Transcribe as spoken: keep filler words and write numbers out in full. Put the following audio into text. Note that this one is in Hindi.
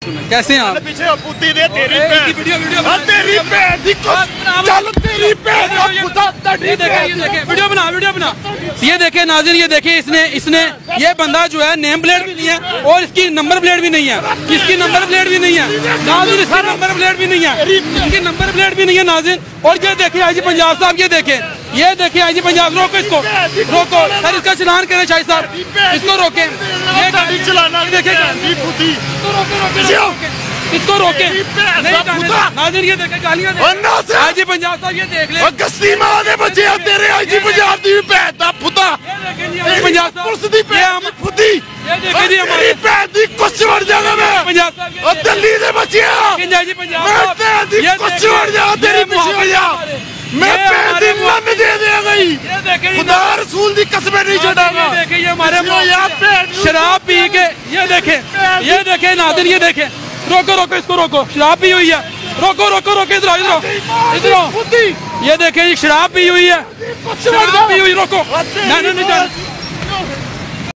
कैसे हैं आप? पीछे पुती दे तेरी पे वीडियो वीडियो तेरी पे चल तेरी पे वीडियो बना वीडियो बना। ये देखे नाज़रीन, ये देखे इसने इसने ये बंदा जो है नेम प्लेट भी नहीं है और इसकी नंबर प्लेट भी नहीं है, इसकी नंबर प्लेट भी नहीं है नाज़रीन, इसकी नंबर प्लेट भी नहीं है, इसकी नंबर प्लेट भी नहीं है नाज़रीन। और ये देखे आईजी पंजाब साहब, ये देखे ये देखे आईजी पंजाब, रोको इसको रोको सर, इसका चलान करें शाही साहब, इसको रोके। ये गाड़ी चलाना देखे इसको रोके नाज़रीन, ये देखे गालियां आईजी पंजाब साहब, ये देख ले गस्ती मार दे बच्चे तेरे आईजी पंजाब दी भैन दा पुता पंजाब पुलिस दी भैन फुदी ये देखे जी हमारी भैन दी कुछ वड़ जाना मैं पंजाब साहब और दिल्ली दे बच्चे आईजी पंजाब साहब मैं दी कुछ वड़ जा तेरी पीछे हो जा, मैं भैन दी लन दे दे गई, खुदा रसूल दी कसमें नहीं छड़ाऊंगा। ये देखे ये हमारे शराब पी के, ये देखे ये देखे नाज़रीन, ये देखे रोको रोको इसको रोको, शराब पी हुई है, रोको रोको रोको इधर आओ इधर आओ, ये देखे शराब पी हुई है, शराब पी हुई, रोको नहीं नहीं